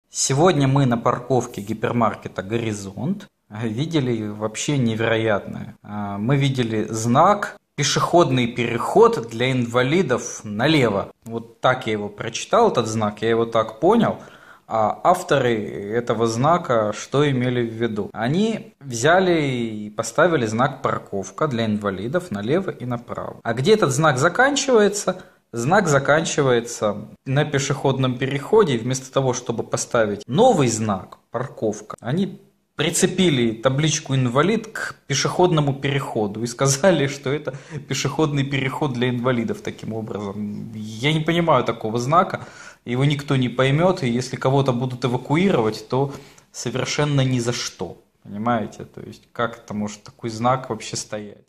Сегодня мы на парковке гипермаркета «Горизонт» видели вообще невероятное. Мы видели знак «Пешеходный переход для инвалидов налево». Вот так я его прочитал, этот знак, я его так понял. А авторы этого знака что имели в виду? Они взяли и поставили знак «Парковка для инвалидов» налево и направо. А где этот знак заканчивается? Знак заканчивается на пешеходном переходе, и вместо того, чтобы поставить новый знак «Парковка», они прицепили табличку «Инвалид» к пешеходному переходу и сказали, что это пешеходный переход для инвалидов таким образом. Я не понимаю такого знака, его никто не поймет, и если кого-то будут эвакуировать, то совершенно ни за что. Понимаете? То есть как это может такой знак вообще стоять?